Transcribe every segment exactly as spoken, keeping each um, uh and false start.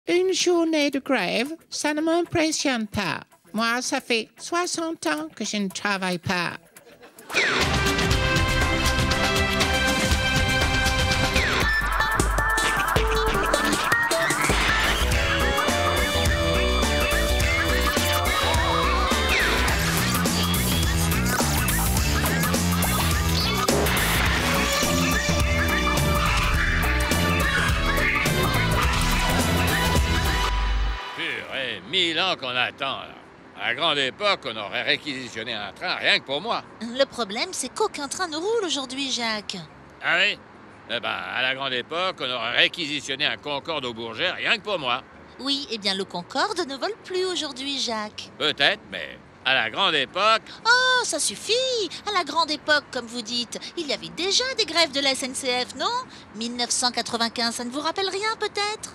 Une journée de grève, ça ne m'impressionne pas. Moi, ça fait soixante ans que je ne travaille pas. Purée, mille ans qu'on attend, là. À la grande époque, on aurait réquisitionné un train rien que pour moi. Le problème, c'est qu'aucun train ne roule aujourd'hui, Jacques. Ah oui? Eh ben, à la grande époque, on aurait réquisitionné un Concorde au Bourget rien que pour moi. Oui, eh bien le Concorde ne vole plus aujourd'hui, Jacques. Peut-être, mais à la grande époque... Oh, ça suffit! À la grande époque, comme vous dites, il y avait déjà des grèves de la S N C F, non? mille neuf cent quatre-vingt-quinze, ça ne vous rappelle rien, peut-être?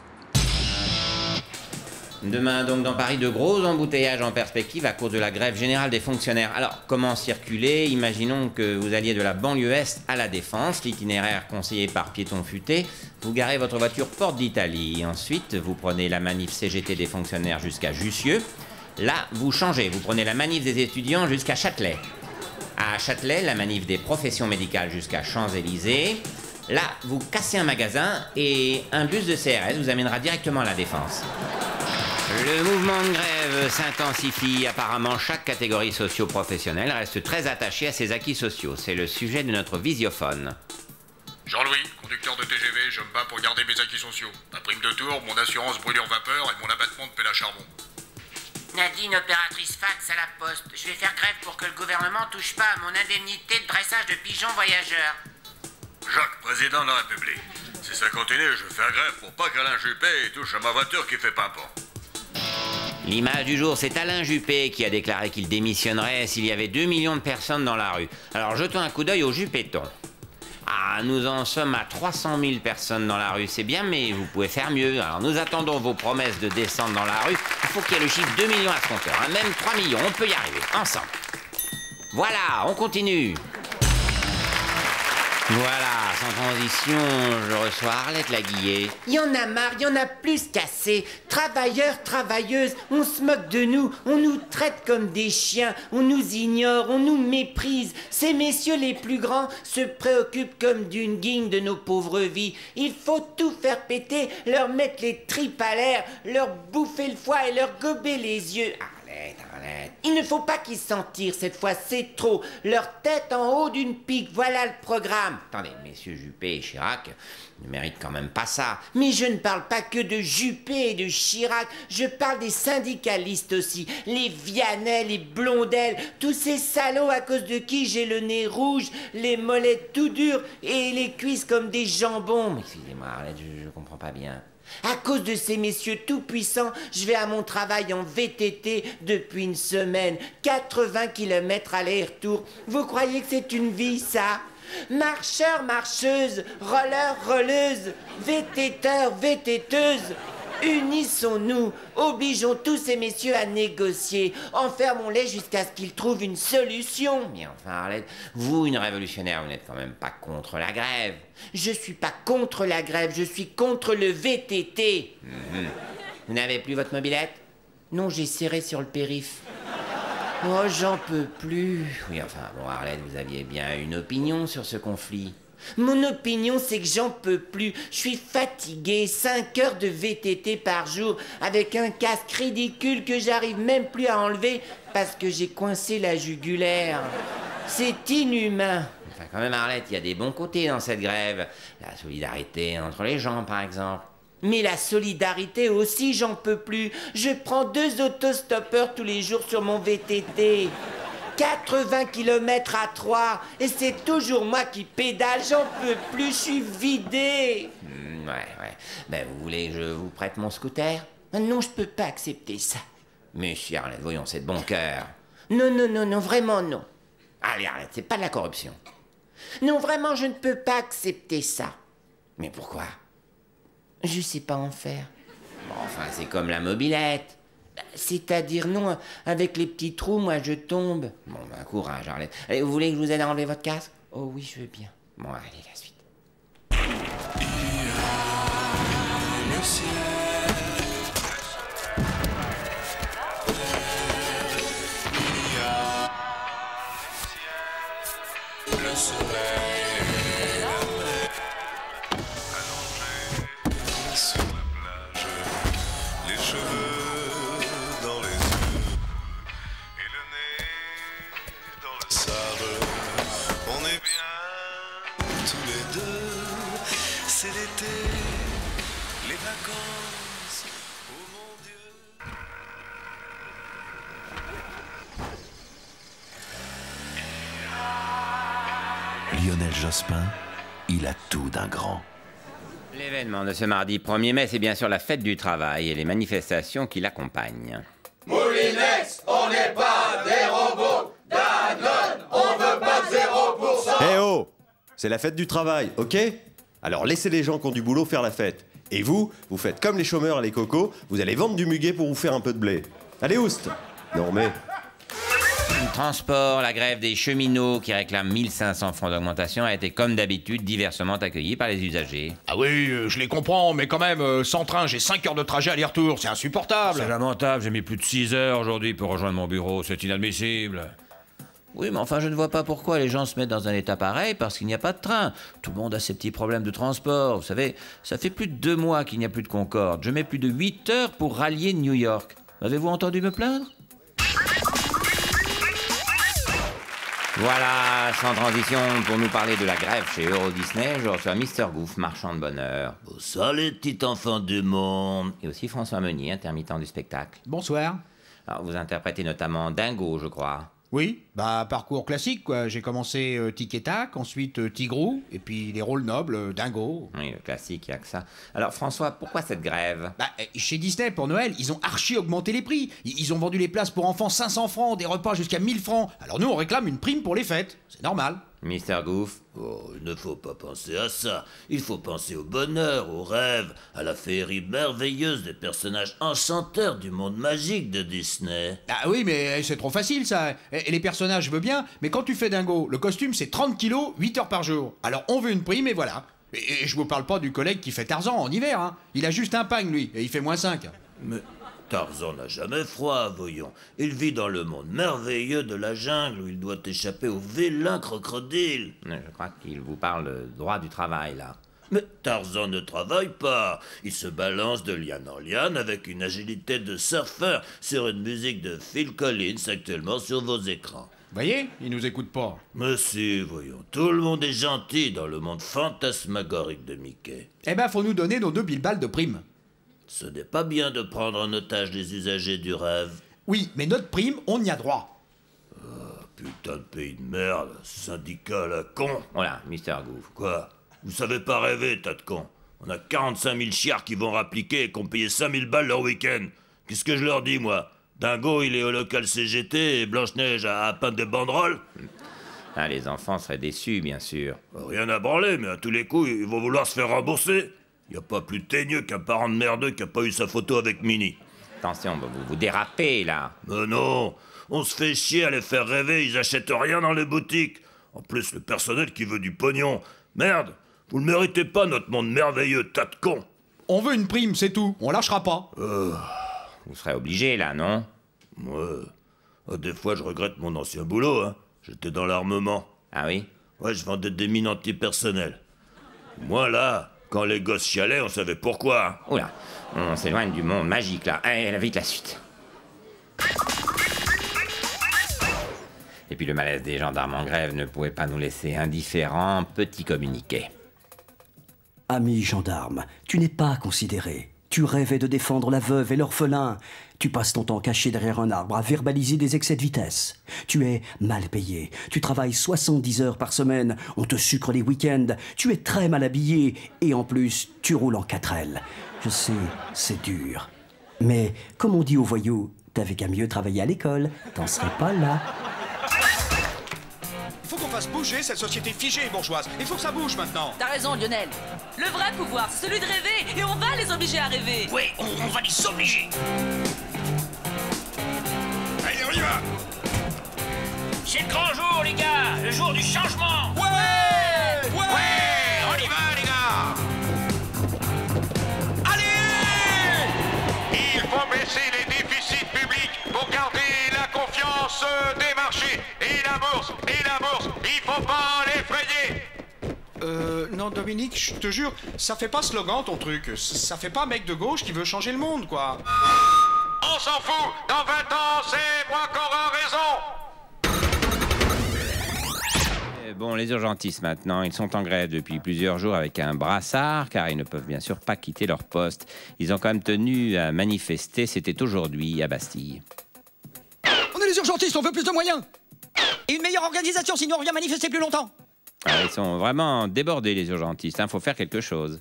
Demain, donc, dans Paris, de gros embouteillages en perspective à cause de la grève générale des fonctionnaires. Alors, comment circuler? Imaginons que vous alliez de la banlieue Est à la Défense, l'itinéraire conseillé par Piéton Futé. Vous garez votre voiture porte d'Italie. Ensuite, vous prenez la manif C G T des fonctionnaires jusqu'à Jussieu. Là, vous changez. Vous prenez la manif des étudiants jusqu'à Châtelet. À Châtelet, la manif des professions médicales jusqu'à Champs-Élysées. Là, vous cassez un magasin et un bus de C R S vous amènera directement à la Défense. Le mouvement de grève s'intensifie. Apparemment, chaque catégorie socio-professionnelle reste très attachée à ses acquis sociaux. C'est le sujet de notre visiophone. Jean-Louis, conducteur de T G V, je me bats pour garder mes acquis sociaux. Ma prime de tour, mon assurance brûlure vapeur et mon abattement de pelle à charbon. Nadine, opératrice fax à la poste. Je vais faire grève pour que le gouvernement touche pas à mon indemnité de dressage de pigeons voyageurs. Jacques, président de la République. Si ça continue, je vais faire grève pour pas qu'Alain Juppé touche à ma voiture qui fait pimpant. L'image du jour, c'est Alain Juppé qui a déclaré qu'il démissionnerait s'il y avait deux millions de personnes dans la rue. Alors jetons un coup d'œil au Juppéton. Ah, nous en sommes à trois cent mille personnes dans la rue, c'est bien, mais vous pouvez faire mieux. Alors nous attendons vos promesses de descendre dans la rue. Il faut qu'il y ait le chiffre deux millions à ce compteur, hein, même trois millions, on peut y arriver, ensemble. Voilà, on continue. Voilà, sans transition, je reçois Arlette Laguillet. Il y en a marre, il y en a plus qu'assez. Travailleurs, travailleuses, on se moque de nous, on nous traite comme des chiens, on nous ignore, on nous méprise. Ces messieurs les plus grands se préoccupent comme d'une guigne de nos pauvres vies. Il faut tout faire péter, leur mettre les tripes à l'air, leur bouffer le foie et leur gober les yeux. Arlette, Arlette. Il ne faut pas qu'ils s'en tirent cette fois, c'est trop. Leur tête en haut d'une pique, voilà le programme. Attendez, messieurs Juppé et Chirac ne méritent quand même pas ça. Mais je ne parle pas que de Juppé et de Chirac, je parle des syndicalistes aussi. Les Vianney, les Blondel, tous ces salauds à cause de qui j'ai le nez rouge, les mollets tout durs et les cuisses comme des jambons. Excusez-moi Arlette, je, je comprends pas bien. À cause de ces messieurs tout-puissants, je vais à mon travail en V T T depuis une semaine. quatre-vingts kilomètres aller-retour. Vous croyez que c'est une vie, ça? Marcheurs, marcheuses, rolleurs, rolleuses, VTTeurs, VTTeuses. Unissons-nous, obligeons tous ces messieurs à négocier, enfermons-les jusqu'à ce qu'ils trouvent une solution. Mais enfin Arlette, vous, une révolutionnaire, vous n'êtes quand même pas contre la grève. Je suis pas contre la grève, je suis contre le V T T. Mmh. Vous n'avez plus votre mobilette? Non, j'ai serré sur le périph'. Oh, j'en peux plus. Oui, enfin, bon, Arlette, vous aviez bien une opinion sur ce conflit. Mon opinion, c'est que j'en peux plus. Je suis fatigué. Cinq heures de V T T par jour avec un casque ridicule que j'arrive même plus à enlever parce que j'ai coincé la jugulaire. C'est inhumain. Enfin, quand même, Arlette, il y a des bons côtés dans cette grève. La solidarité entre les gens, par exemple. Mais la solidarité aussi, j'en peux plus. Je prends deux autostoppeurs tous les jours sur mon V T T. quatre-vingts kilomètres à trois. Et c'est toujours moi qui pédale. J'en peux plus, je suis vidé. Mmh, ouais, ouais. Ben, vous voulez que je vous prête mon scooter? Non, je peux pas accepter ça. Mais si, Arlette, voyons, c'est de bon cœur. Non, non, non, non, vraiment non. Allez, Arlette, c'est pas de la corruption. Non, vraiment, je ne peux pas accepter ça. Mais pourquoi? Je sais pas en faire. Bon, enfin, c'est comme la mobilette. C'est-à-dire, non, avec les petits trous, moi, je tombe. Bon, ben, courage, Arlette. Allez, vous voulez que je vous aide à enlever votre casque? Oh oui, je veux bien. Bon, allez, la suite. Il y a le ciel Lionel Jospin, il a tout d'un grand. L'événement de ce mardi premier mai, c'est bien sûr la fête du travail et les manifestations qui l'accompagnent. Moulinex, on n'est pas des robots. Danone, on veut pas de zéro pour cent. Eh oh, c'est la fête du travail, ok? Alors laissez les gens qui ont du boulot faire la fête. Et vous, vous faites comme les chômeurs et les cocos, vous allez vendre du muguet pour vous faire un peu de blé. Allez, oust! Non mais... Le transport, la grève des cheminots qui réclament mille cinq cents francs d'augmentation a été comme d'habitude diversement accueillie par les usagers. Ah oui, euh, je les comprends, mais quand même, euh, sans train, j'ai cinq heures de trajet aller-retour, c'est insupportable. C'est lamentable, j'ai mis plus de six heures aujourd'hui pour rejoindre mon bureau, c'est inadmissible. Oui, mais enfin, je ne vois pas pourquoi les gens se mettent dans un état pareil parce qu'il n'y a pas de train. Tout le monde a ses petits problèmes de transport. Vous savez, ça fait plus de deux mois qu'il n'y a plus de Concorde. Je mets plus de huit heures pour rallier New York. Avez-vous entendu me plaindre? Voilà, sans transition, pour nous parler de la grève chez Euro Disney, je reçois Mister Goof, marchand de bonheur. Bonsoir les petits enfants du monde. Et aussi François Meunier, intermittent du spectacle. Bonsoir. Alors, vous interprétez notamment Dingo, je crois. Oui, bah parcours classique quoi. J'ai commencé euh, Tic et Tac, ensuite euh, Tigrou, et puis les rôles nobles, euh, Dingo. Oui, le classique, il n'y a que ça. Alors François, pourquoi cette grève? Bah euh, chez Disney pour Noël, ils ont archi augmenté les prix. Ils, ils ont vendu les places pour enfants cinq cents francs, des repas jusqu'à mille francs. Alors nous on réclame une prime pour les fêtes, c'est normal. Mister Goof? Oh, il ne faut pas penser à ça. Il faut penser au bonheur, au rêve, à la féerie merveilleuse des personnages enchanteurs du monde magique de Disney. Ah oui, mais c'est trop facile ça. Et les personnages, je veux bien, mais quand tu fais Dingo, le costume c'est trente kilos, huit heures par jour. Alors on veut une prime et voilà. Et, et je vous parle pas du collègue qui fait Tarzan en hiver, hein. Il a juste un pagne lui, et il fait moins cinq. Mais Tarzan n'a jamais froid, voyons. Il vit dans le monde merveilleux de la jungle où il doit échapper aux vilains crocodiles. Je crois qu'il vous parle droit du travail, là. Mais Tarzan ne travaille pas. Il se balance de liane en liane avec une agilité de surfeur sur une musique de Phil Collins actuellement sur vos écrans. Voyez, il nous écoute pas. Mais si, voyons, tout le monde est gentil dans le monde fantasmagorique de Mickey. Eh ben, faut nous donner nos deux mille balles de prime. Ce n'est pas bien de prendre en otage les usagers du rêve. Oui, mais notre prime, on y a droit. Oh, putain de pays de merde, syndicat à la con. Voilà, Mister Goof. Quoi? Vous savez pas rêver, tas de cons. On a quarante-cinq mille chiards qui vont rappliquer et qui ont payé cinq mille balles leur week-end. Qu'est-ce que je leur dis, moi? Dingo, il est au local C G T et Blanche-Neige a à peindre des banderoles. Ah, les enfants seraient déçus, bien sûr. Rien à branler, mais à tous les coups, ils vont vouloir se faire rembourser. Y a pas plus teigneux qu'un parent de merdeux qui a pas eu sa photo avec Minnie. Attention, vous vous dérapez, là. Mais non, on se fait chier à les faire rêver, ils achètent rien dans les boutiques. En plus, le personnel qui veut du pognon. Merde, vous ne méritez pas notre monde merveilleux, tas de cons. On veut une prime, c'est tout, on lâchera pas. Euh... Vous serez obligé, là, non? Ouais. Des fois, je regrette mon ancien boulot, hein. J'étais dans l'armement. Ah oui? Ouais, je vendais des mines antipersonnelles. Moi, là... Quand les gosses chialaient, on savait pourquoi. Oula, on s'éloigne du monde magique, là. Allez, vite la suite. Et puis le malaise des gendarmes en grève ne pouvait pas nous laisser indifférents. Petit communiqué. Ami gendarme, tu n'es pas considéré. Tu rêvais de défendre la veuve et l'orphelin. Tu passes ton temps caché derrière un arbre à verbaliser des excès de vitesse. Tu es mal payé. Tu travailles soixante-dix heures par semaine. On te sucre les week-ends. Tu es très mal habillé. Et en plus, tu roules en quatre L. Je sais, c'est dur. Mais, comme on dit aux voyous, t'avais qu'à mieux travailler à l'école. T'en serais pas là. Il faut qu'on fasse bouger cette société figée et bourgeoise. Il faut que ça bouge maintenant. T'as raison, Lionel. Le vrai pouvoir, c'est celui de rêver. Et on va les obliger à rêver. Oui, on, on va les obliger. Allez, on y va. C'est le grand jour, les gars. Le jour du changement. Ouais, ouais, ouais, ouais, on y va, les gars. Allez. Il faut baisser les déficits publics pour garder la confiance des marchés. Et la bourse, et la bourse, il faut pas l'effrayer. Euh, non, Dominique, je te jure, ça fait pas slogan ton truc. Ça fait pas mec de gauche qui veut changer le monde, quoi. On s'en fout. Dans vingt ans, c'est moi qui aurai raison. Bon, les urgentistes maintenant, ils sont en grève depuis plusieurs jours avec un brassard, car ils ne peuvent bien sûr pas quitter leur poste. Ils ont quand même tenu à manifester, c'était aujourd'hui à Bastille. On est les urgentistes, on veut plus de moyens. Et une meilleure organisation, sinon on revient manifester plus longtemps. Ah, ils sont vraiment débordés, les urgentistes. Il faut faire quelque chose.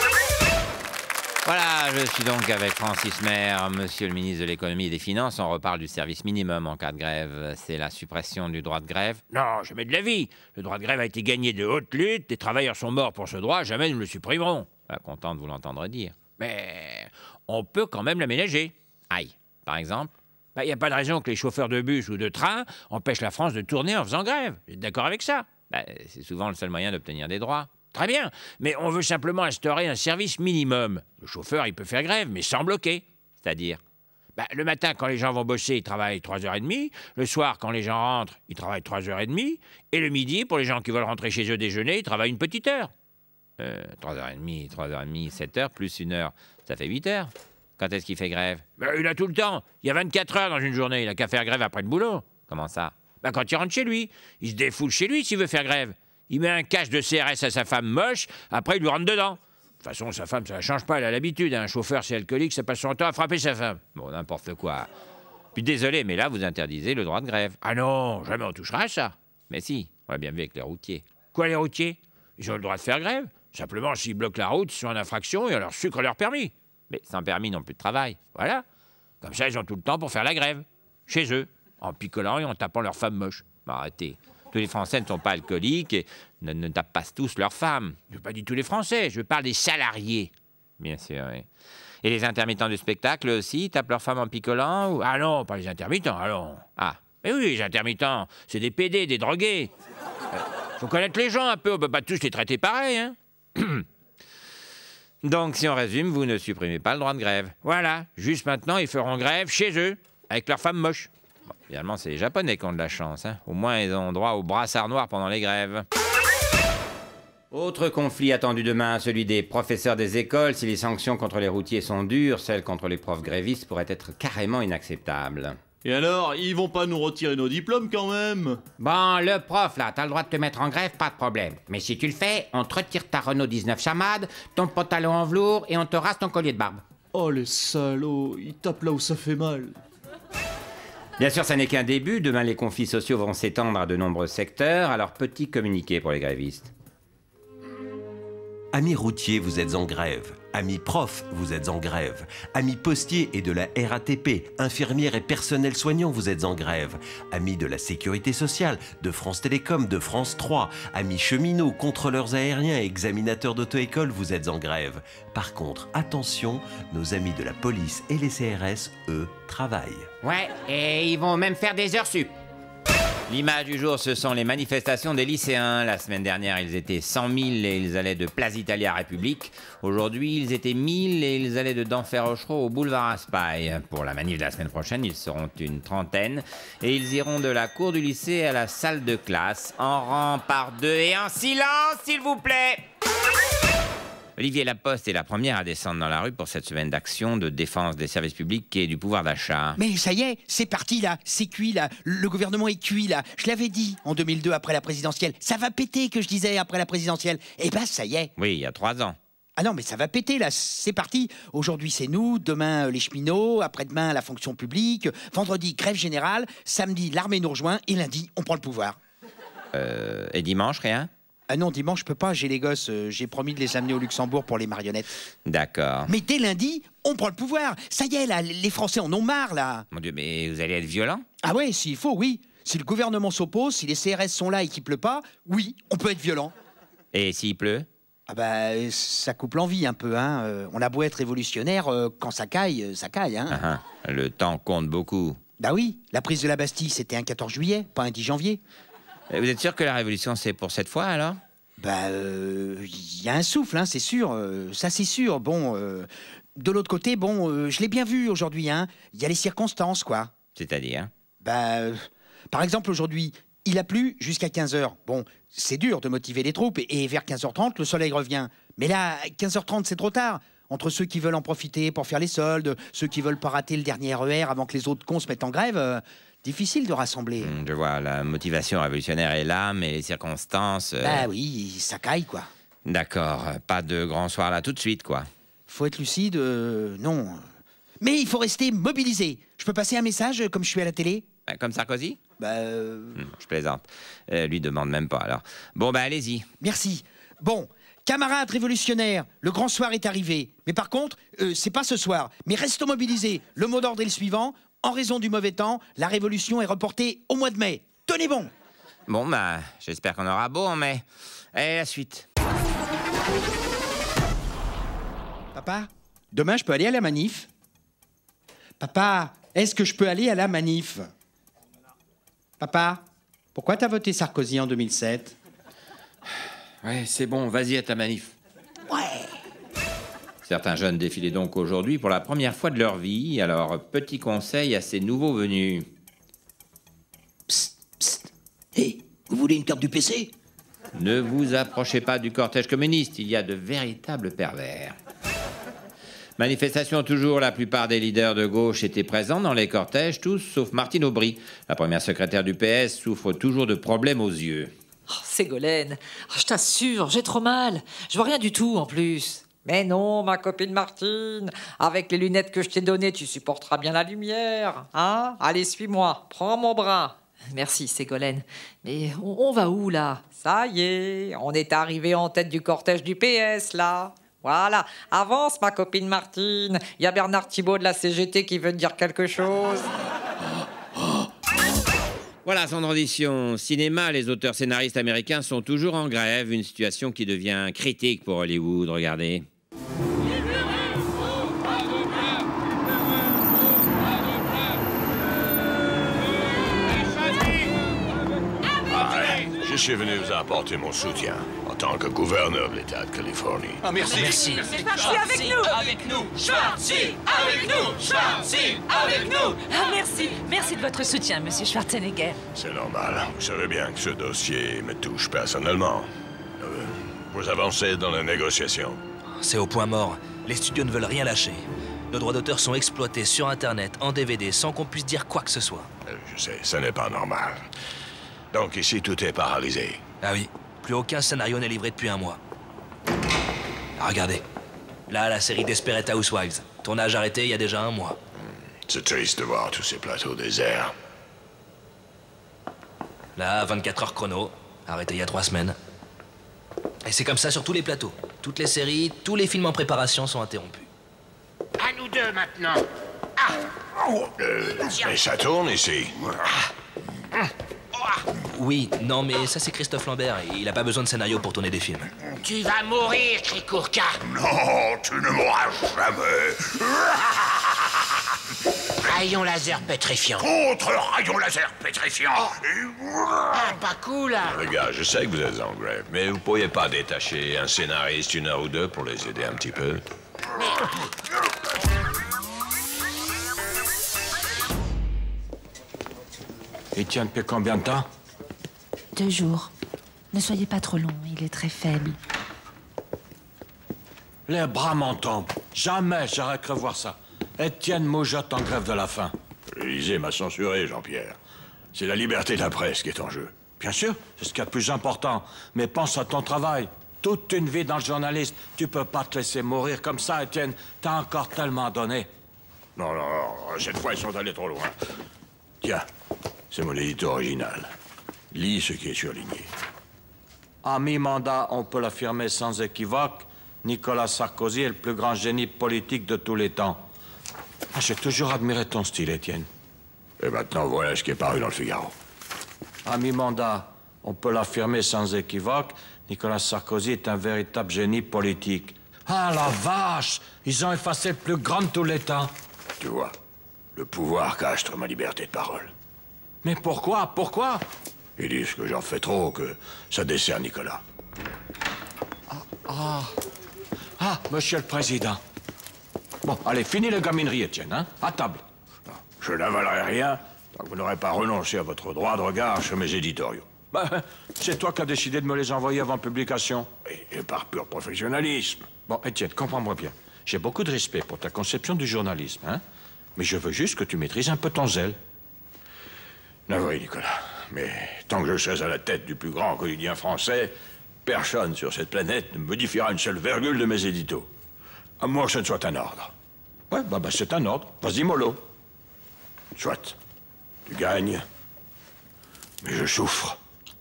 Voilà, je suis donc avec Francis Maire, monsieur le ministre de l'économie et des finances. On reparle du service minimum en cas de grève. C'est la suppression du droit de grève. Non, jamais de la vie. Le droit de grève a été gagné de haute lutte. Les travailleurs sont morts pour ce droit. Jamais nous le supprimerons. Pas content de vous l'entendre dire. Mais on peut quand même l'aménager. Aïe, par exemple? Il n'y a pas de raison que les chauffeurs de bus ou de train empêchent la France de tourner en faisant grève. Vous êtes d'accord avec ça? Bah, c'est souvent le seul moyen d'obtenir des droits. Très bien, mais on veut simplement instaurer un service minimum. Le chauffeur, il peut faire grève, mais sans bloquer. C'est-à-dire? Bah, le matin, quand les gens vont bosser, ils travaillent trois heures trente. Le soir, quand les gens rentrent, ils travaillent trois heures trente. Et le midi, pour les gens qui veulent rentrer chez eux déjeuner, ils travaillent une petite heure. Euh, trois heures trente, trois heures trente, sept heures, plus une heure, ça fait huit heures. Quand est-ce qu'il fait grève? Bah, il a tout le temps. Il y a vingt-quatre heures dans une journée. Il a qu'à faire grève après le boulot. Comment ça? Bah, quand il rentre chez lui. Il se défoule chez lui s'il veut faire grève. Il met un cache de C R S à sa femme moche, après il lui rentre dedans. De toute façon, sa femme, ça ne change pas, elle a l'habitude. Un chauffeur, c'est alcoolique, ça passe son temps à frapper sa femme. Bon, n'importe quoi. Puis désolé, mais là, vous interdisez le droit de grève. Ah non, jamais on touchera à ça. Mais si, on l'a bien vu avec les routiers. Quoi, les routiers? Ils ont le droit de faire grève. Simplement, s'ils bloquent la route, ils sont en infraction et on leur sucre leur permis. Mais sans permis, non plus de travail. Voilà. Comme ça, ils ont tout le temps pour faire la grève. Chez eux, en picolant et en tapant leur femme moche. Bah, arrêtez. Tous les Français ne sont pas alcooliques et ne, ne tapent pas tous leurs femmes. Je ne pas dire tous les Français, je parle des salariés. Bien sûr, oui. Et les intermittents du spectacle aussi, tapent leurs femmes en picolant ou... Ah non, pas les intermittents, allons. Ah. Mais oui, les intermittents, c'est des pédés, des drogués. Euh, faut connaître les gens un peu, on peut pas tous les traiter pareil, hein. Donc, si on résume, vous ne supprimez pas le droit de grève. Voilà, juste maintenant, ils feront grève chez eux, avec leurs femmes moches. Bon, finalement, c'est les Japonais qui ont de la chance. Hein. Au moins, ils ont droit au brassard noir pendant les grèves. Autre conflit attendu demain, celui des professeurs des écoles. Si les sanctions contre les routiers sont dures, celles contre les profs grévistes pourraient être carrément inacceptables. Et alors, ils vont pas nous retirer nos diplômes quand même? Bon, le prof, là, t'as le droit de te mettre en grève, pas de problème. Mais si tu le fais, on te retire ta Renault dix-neuf chamade, ton pantalon en velours et on te rase ton collier de barbe. Oh, les salauds, ils tapent là où ça fait mal. Bien sûr, ça n'est qu'un début. Demain, les conflits sociaux vont s'étendre à de nombreux secteurs. Alors, petit communiqué pour les grévistes. Amis routiers, vous êtes en grève. Amis profs, vous êtes en grève. Amis postiers et de la R A T P, infirmières et personnels soignants, vous êtes en grève. Amis de la sécurité sociale, de France Télécom, de France trois. Amis cheminots, contrôleurs aériens et examinateurs d'auto-école, vous êtes en grève. Par contre, attention, nos amis de la police et les C R S, eux, travaillent. Ouais, et ils vont même faire des heures sup. L'image du jour, ce sont les manifestations des lycéens. La semaine dernière, ils étaient cent mille et ils allaient de Place d'Italie à République. Aujourd'hui, ils étaient mille et ils allaient de d'Enfer Rochereau au boulevard Raspail. Pour la manif de la semaine prochaine, ils seront une trentaine et ils iront de la cour du lycée à la salle de classe, en rang par deux et en silence, s'il vous plaît. Olivier Laposte est la première à descendre dans la rue pour cette semaine d'action de défense des services publics et du pouvoir d'achat. Mais ça y est, c'est parti là, c'est cuit là, le gouvernement est cuit là. Je l'avais dit en deux mille deux après la présidentielle, ça va péter que je disais après la présidentielle. Eh ben ça y est. Oui, il y a trois ans. Ah non, mais ça va péter là, c'est parti. Aujourd'hui c'est nous, demain les cheminots, après-demain la fonction publique, vendredi grève générale, samedi l'armée nous rejoint et lundi on prend le pouvoir. Euh, et dimanche, rien ? Ah non, dimanche, je peux pas, j'ai les gosses, euh, j'ai promis de les amener au Luxembourg pour les marionnettes. D'accord. Mais dès lundi, on prend le pouvoir. Ça y est, là, les Français en ont marre, là. Mon Dieu, mais vous allez être violent? Ah ouais, s'il faut, oui. Si le gouvernement s'oppose, si les C R S sont là et qu'il pleut pas, oui, on peut être violent. Et s'il pleut? Ah bah, ça coupe l'envie un peu, hein. Euh, on a beau être révolutionnaire, euh, quand ça caille, ça caille, hein. Ah, ah, le temps compte beaucoup. Bah oui, la prise de la Bastille, c'était un quatorze juillet, pas un dix janvier. Vous êtes sûr que la révolution, c'est pour cette fois, alors? Bah, il euh, y a un souffle, hein, c'est sûr. Euh, ça, c'est sûr. Bon, euh, de l'autre côté, bon, euh, je l'ai bien vu aujourd'hui, hein. Il y a les circonstances, quoi. C'est-à-dire? Bah, euh, par exemple, aujourd'hui, il a plu jusqu'à quinze heures. Bon, c'est dur de motiver les troupes, et, et vers quinze heures trente, le soleil revient. Mais là, quinze heures trente, c'est trop tard. Entre ceux qui veulent en profiter pour faire les soldes, ceux qui veulent pas rater le dernier R E R avant que les autres cons se mettent en grève... Euh, difficile de rassembler. Mmh, je vois, la motivation révolutionnaire est là, mais les circonstances... Euh... Bah oui, ça caille, quoi. D'accord, pas de grand soir là tout de suite, quoi. Faut être lucide, euh, non. Mais il faut rester mobilisé. Je peux passer un message, comme je suis à la télé? Ben, comme Sarkozy? Bah... Euh... Hum, je plaisante. Euh, lui demande même pas, alors. Bon, ben, allez-y. Merci. Bon, camarades révolutionnaires, le grand soir est arrivé. Mais par contre, euh, c'est pas ce soir. Mais restons mobilisés. Le mot d'ordre est le suivant. En raison du mauvais temps, la révolution est reportée au mois de mai. Tenez bon. Bon, ben, j'espère qu'on aura beau en mai. Et la suite. Papa, demain, je peux aller à la manif? Papa, est-ce que je peux aller à la manif? Papa, pourquoi t'as voté Sarkozy en deux mille sept? Ouais, c'est bon, vas-y à ta manif. Ouais. Certains jeunes défilaient donc aujourd'hui pour la première fois de leur vie. Alors, petit conseil à ces nouveaux venus. Psst, psst. Hé, hey, vous voulez une carte du P C? Ne vous approchez pas du cortège communiste, il y a de véritables pervers. Manifestation toujours, la plupart des leaders de gauche étaient présents dans les cortèges, tous sauf Martine Aubry. La première secrétaire du P S souffre toujours de problèmes aux yeux. Oh, Ségolène, oh, je t'assure, j'ai trop mal. Je vois rien du tout en plus. Mais non, ma copine Martine, avec les lunettes que je t'ai données, tu supporteras bien la lumière. Hein? Allez, suis-moi, prends mon bras. Merci, Ségolène. Mais on, on va où, là? Ça y est, on est arrivé en tête du cortège du P S, là. Voilà, avance, ma copine Martine. Il y a Bernard Thibault de la C G T qui veut te dire quelque chose. Voilà son audition. Cinéma, les auteurs scénaristes américains sont toujours en grève, une situation qui devient critique pour Hollywood, regardez. Je suis venu vous apporter mon soutien en tant que gouverneur de l'État de Californie. Ah, merci. Merci. Schwartzy avec nous. Avec nous. Schwartzy avec nous. Schwartzy avec nous. Ah, merci. Merci de votre soutien, monsieur Schwarzenegger. C'est normal. Vous savez bien que ce dossier me touche personnellement. Euh, vous avancez dans la négociation. C'est au point mort. Les studios ne veulent rien lâcher. Nos droits d'auteur sont exploités sur Internet, en D V D, sans qu'on puisse dire quoi que ce soit. Euh, je sais, ce n'est pas normal. Donc ici, tout est paralysé. Ah oui, plus aucun scénario n'est livré depuis un mois. Ah, regardez. Là, la série Desperate Housewives. Tournage arrêté il y a déjà un mois. C'est triste de voir tous ces plateaux déserts. Là, vingt-quatre heures chrono. Arrêté il y a trois semaines. Et c'est comme ça sur tous les plateaux. Toutes les séries, tous les films en préparation sont interrompus. À nous deux maintenant. Ah. Euh, mais ça tourne ici. Ah. Oui, non, mais ça c'est Christophe Lambert. Il a pas besoin de scénario pour tourner des films. Tu vas mourir, Tricourca. Non, tu ne mourras jamais. Rayon laser pétrifiant. Contre rayon laser pétrifiant. Ah, pas cool, hein. Les gars, je sais que vous êtes en grève, mais vous pourriez pas détacher un scénariste une heure ou deux pour les aider un petit peu? Il tient depuis combien de temps? Deux jours. Ne soyez pas trop long, il est très faible. Les bras m'en tombent. Jamais j'aurais cru voir ça. Étienne Moujotte en grève de la faim. L'Élysée m'a censuré, Jean-Pierre. C'est la liberté de la presse qui est en jeu. Bien sûr, c'est ce qu'il y a de plus important. Mais pense à ton travail. Toute une vie dans le journaliste. Tu peux pas te laisser mourir comme ça, Étienne. T'as encore tellement donné. Non, non, non, cette fois, ils sont allés trop loin. Tiens, c'est mon édito original. Lis ce qui est surligné. À mi-mandat, on peut l'affirmer sans équivoque, Nicolas Sarkozy est le plus grand génie politique de tous les temps. J'ai toujours admiré ton style, Étienne. Et maintenant, voilà ce qui est paru dans le Figaro. À mi-mandat, on peut l'affirmer sans équivoque, Nicolas Sarkozy est un véritable génie politique. Ah, la vache! Ils ont effacé le plus grand de tous les temps. Tu vois, le pouvoir cache ma liberté de parole. Mais pourquoi? Pourquoi? Ils disent que j'en fais trop, que ça dessert Nicolas. Ah, ah, ah, monsieur le président. Bon, allez, finis les gamineries, Étienne, hein? À table. Je n'avalerai rien tant que vous n'aurez pas renoncé à votre droit de regard sur mes éditoriaux. Ben, c'est toi qui as décidé de me les envoyer avant publication. Et, et par pur professionnalisme. Bon, Étienne, comprends-moi bien. J'ai beaucoup de respect pour ta conception du journalisme, hein? Mais je veux juste que tu maîtrises un peu ton zèle. Navré, Nicolas. Mais tant que je serai à la tête du plus grand quotidien français, personne sur cette planète ne modifiera une seule virgule de mes éditos. À moins que ce ne soit un ordre. Ouais, bah, bah c'est un ordre. Vas-y, mollo. Soit. Tu gagnes, mais je souffre.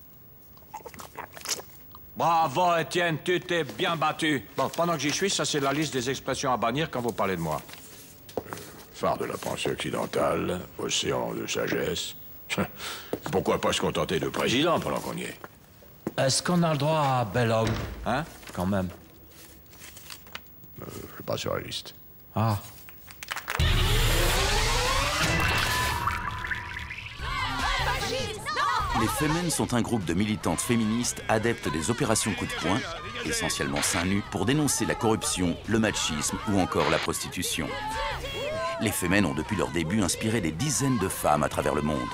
Bravo, Étienne, tu t'es bien battu. Bon, pendant que j'y suis, ça c'est la liste des expressions à bannir quand vous parlez de moi. Phare de la pensée occidentale, océan de sagesse. Pourquoi pas se contenter de président pendant qu'on y est? Est-ce qu'on a le droit à bel homme? Hein? Quand même. Euh, je suis pas sur la liste. Ah. Les Femmes sont un groupe de militantes féministes adeptes des opérations coup de poing, essentiellement seins nus, pour dénoncer la corruption, le machisme ou encore la prostitution. Les Femmes ont depuis leur début inspiré des dizaines de femmes à travers le monde.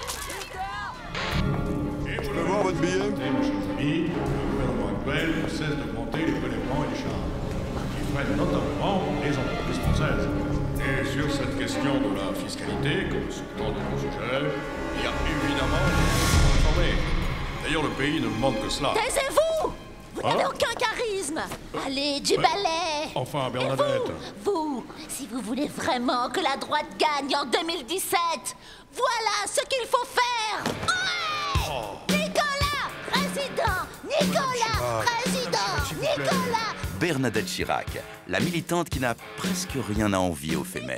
Je peux voir votre billet? Le gouvernement actuel ne cesse d'augmenter les prélèvements et les charges, qui freinent notamment les entreprises françaises. Et sur cette question de la fiscalité, comme sur tant d'autres sujets, il y a évidemment des informés. D'ailleurs, le pays ne demande que cela. Taisez-vous! Vous Hein? n'avez aucun charisme! Allez, du balai! Enfin, Bernadette. Vous, si vous voulez vraiment que la droite gagne en deux mille dix-sept, voilà ce qu'il faut faire! Ouais! Oh. Nicolas, président! Nicolas, président! Nicolas! Bernadette Chirac, la militante qui n'a presque rien à envier aux Femmes.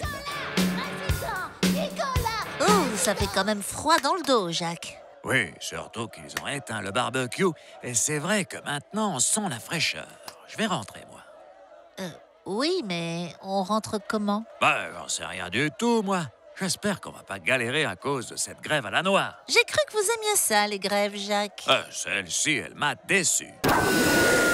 Oh, ça fait quand même froid dans le dos, Jacques. Oui, surtout qu'ils ont éteint le barbecue. Et c'est vrai que maintenant, on sent la fraîcheur. Je vais rentrer, moi. Euh, oui, mais on rentre comment? Ben, j'en sais rien du tout, moi. J'espère qu'on va pas galérer à cause de cette grève à la noire. J'ai cru que vous aimiez ça, les grèves, Jacques. Euh, celle-ci, elle m'a déçu.